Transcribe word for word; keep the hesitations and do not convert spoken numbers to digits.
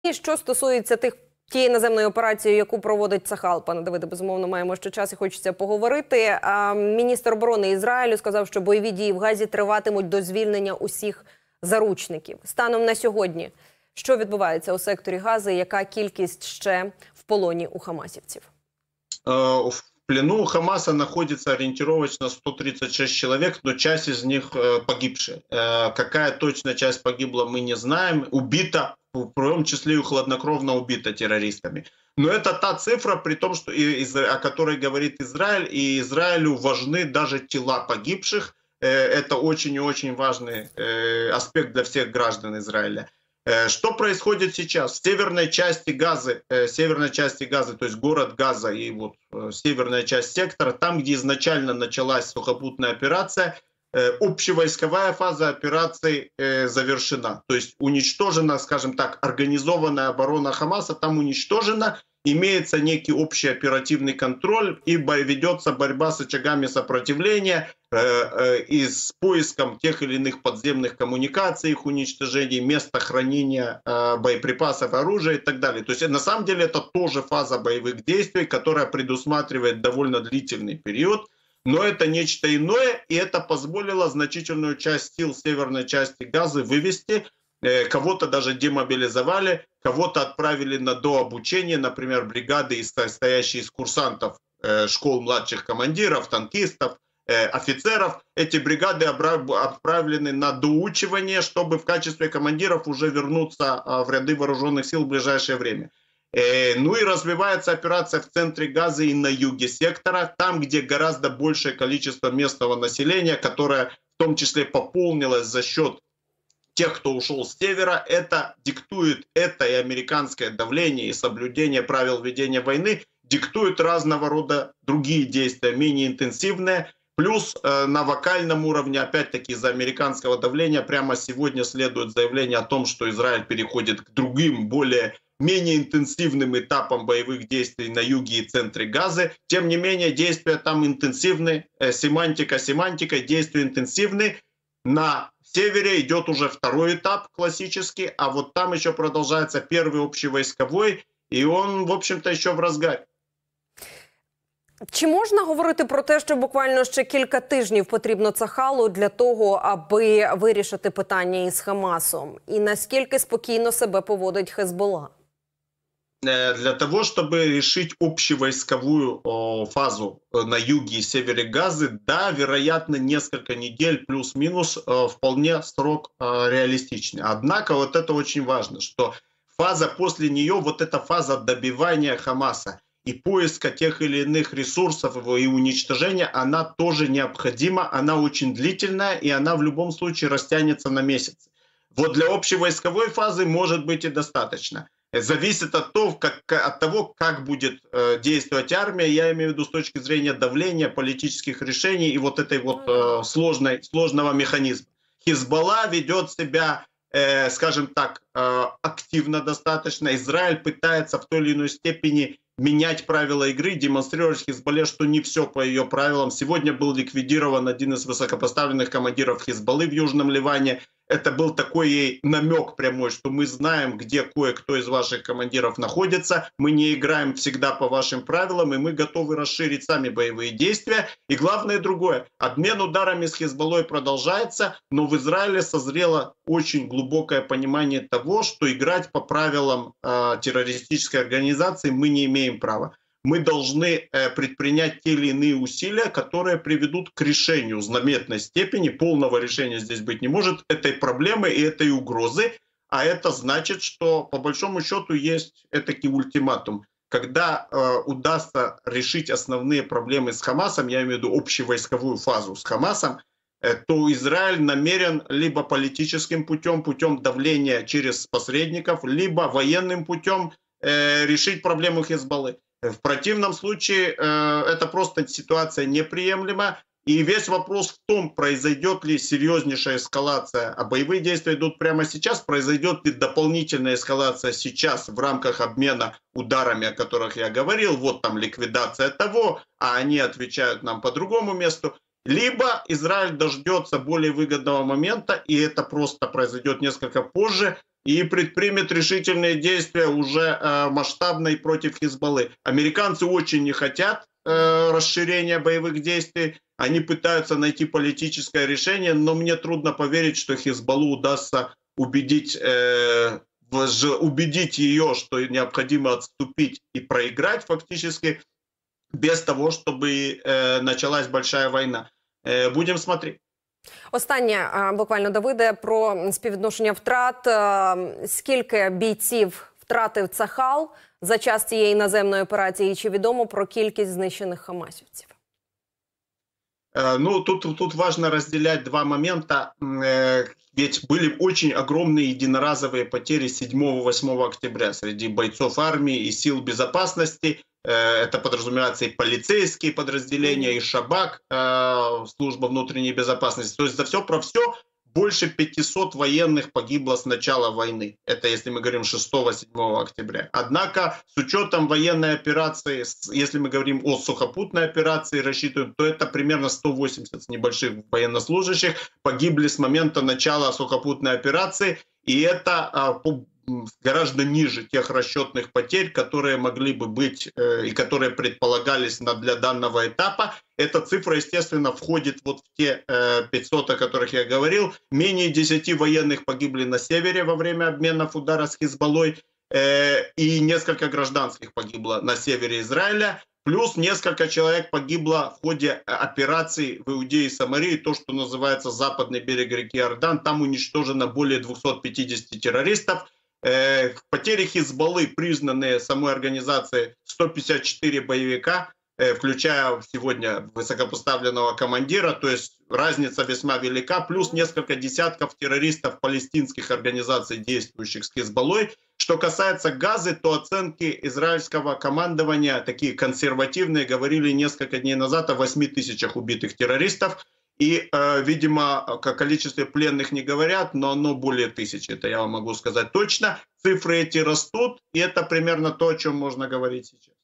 І що стосується тих тієї наземної операції, яку проводить Цахал, пане Давиде, безумовно, маємо ще час і хочеться поговорити. А, міністр оборони Ізраїлю сказав, що бойові дії в Газі триватимуть до звільнення усіх заручників. Станом на сьогодні, що відбувається у секторі Гази, яка кількість ще в полоні у хамасівців? В плену у Хамаса находится ориентировочно сто тридцать шесть человек, но часть из них погибшие. Какая точно часть погибла, мы не знаем. Убита, в том числе и хладнокровно убита террористами. Но это та цифра, при том, что, о которой говорит Израиль, и Израилю важны даже тела погибших. Это очень и очень важный аспект для всех граждан Израиля. Что происходит сейчас? В северной части Газы, э, северной части Газы, то есть город Газа и вот э, северная часть сектора, там, где изначально началась сухопутная операция, э, общевойсковая фаза операции э, завершена. То есть уничтожена, скажем так, организованная оборона Хамаса, там уничтожена, имеется некий общий оперативный контроль и ведется борьба с очагами сопротивления э, э, и с поиском тех или иных подземных коммуникаций, их уничтожения, места хранения э, боеприпасов, оружия и так далее. То есть на самом деле это тоже фаза боевых действий, которая предусматривает довольно длительный период, но это нечто иное, и это позволило значительную часть сил северной части Газы вывести. Кого-то даже демобилизовали, кого-то отправили на дообучение, например, бригады, состоящие из курсантов школ младших командиров, танкистов, офицеров. Эти бригады отправлены на доучивание, чтобы в качестве командиров уже вернуться в ряды вооруженных сил в ближайшее время. Ну и развивается операция в центре Газы и на юге сектора, там, где гораздо большее количество местного населения, которое в том числе пополнилось за счет тех, кто ушел с севера. Это диктует, это и американское давление, и соблюдение правил ведения войны, диктует разного рода другие действия, менее интенсивные. Плюс э, на вокальном уровне, опять-таки из-за американского давления, прямо сегодня следует заявление о том, что Израиль переходит к другим, более менее интенсивным этапам боевых действий на юге и центре Газы. Тем не менее, действия там интенсивны, э, семантика, семантика, действия интенсивны. На севере идет уже второй этап классический, а вот там еще продолжается первый общевойсковой, и он, в общем-то, еще в разгаре. Чи можна говорити про те, що буквально ще кілька тижнів потрібно Цахалу для того, аби вирішити питання із Хамасом? І наскільки спокійно себе поводить Хезболла? Для того, чтобы решить общевойсковую о, фазу на юге и севере Газы, да, вероятно, несколько недель плюс-минус э, вполне срок э, реалистичный. Однако вот это очень важно, что фаза после нее, вот эта фаза добивания Хамаса и поиска тех или иных ресурсов его и уничтожения, она тоже необходима, она очень длительная, и она в любом случае растянется на месяц. Вот для общевойсковой фазы может быть и достаточно. Зависит от того, как, от того, как будет э, действовать армия, я имею в виду с точки зрения давления, политических решений и вот этой вот э, сложной, сложного механизма. Хизбалла ведет себя, э, скажем так, э, активно достаточно. Израиль пытается в той или иной степени менять правила игры, демонстрировать Хизбалле, что не все по ее правилам. Сегодня был ликвидирован один из высокопоставленных командиров Хизбаллы в Южном Ливане. Это был такой ей намек прямой, что мы знаем, где кое-кто из ваших командиров находится, мы не играем всегда по вашим правилам, и мы готовы расширить сами боевые действия. И главное другое, обмен ударами с Хизбаллой продолжается, но в Израиле созрело очень глубокое понимание того, что играть по правилам э, террористической организации мы не имеем права. Мы должны э, предпринять те или иные усилия, которые приведут к решению в заметной степени, полного решения здесь быть не может, этой проблемы и этой угрозы. А это значит, что по большому счету есть этакий ультиматум. Когда э, удастся решить основные проблемы с Хамасом, я имею в виду общевойсковую фазу с Хамасом, э, то Израиль намерен либо политическим путем, путем давления через посредников, либо военным путем э, решить проблему Хизбаллы. В противном случае э, это просто ситуация неприемлема. И весь вопрос в том, произойдет ли серьезнейшая эскалация, а боевые действия идут прямо сейчас, произойдет ли дополнительная эскалация сейчас в рамках обмена ударами, о которых я говорил, вот там ликвидация того, а они отвечают нам по другому месту. Либо Израиль дождется более выгодного момента, и это просто произойдет несколько позже, и предпримет решительные действия уже э, масштабные против Хизбаллы. Американцы очень не хотят э, расширения боевых действий, они пытаются найти политическое решение, но мне трудно поверить, что Хизбаллу удастся убедить, э, убедить ее, что необходимо отступить и проиграть фактически, без того, чтобы э, началась большая война. Э, будем смотреть. Останнє, буквально, Давиде, про співвідношення втрат. Скільки бійців втратив Цахал за час цієї наземної операції? Чи відомо про кількість знищених хамасівців? Ну, тут, тут важно разделять два момента. Ведь были очень огромные единоразовые потери седьмого-восьмого октября среди бойцов армии и сил безопасности. Это подразумевается и полицейские подразделения, и Шабак, служба внутренней безопасности. То есть за все про все больше пятисот военных погибло с начала войны. Это если мы говорим шестого-седьмого октября. Однако с учетом военной операции, если мы говорим о сухопутной операции, рассчитываем, то это примерно сто восемьдесят небольших военнослужащих погибли с момента начала сухопутной операции. И это гораздо ниже тех расчетных потерь, которые могли бы быть э, и которые предполагались на, для данного этапа. Эта цифра, естественно, входит вот в те э, пятьсот, о которых я говорил. Менее десяти военных погибли на севере во время обменов удара с Хизбаллой, э, и несколько гражданских погибло на севере Израиля. Плюс несколько человек погибло в ходе операций в Иудее и Самарии, то, что называется западный берег реки Иордан. Там уничтожено более двухсот пятидесяти террористов. Э, потери Хизбаллы, признанные самой организацией, сто пятьдесят четыре боевика, э, включая сегодня высокопоставленного командира, то есть разница весьма велика, плюс несколько десятков террористов палестинских организаций, действующих с Хизбаллой. Что касается Газы, то оценки израильского командования, такие консервативные, говорили несколько дней назад о восьми тысячах убитых террористов. И, э, видимо, о количестве пленных не говорят, но оно более тысячи, это я вам могу сказать точно. Цифры эти растут, и это примерно то, о чем можно говорить сейчас.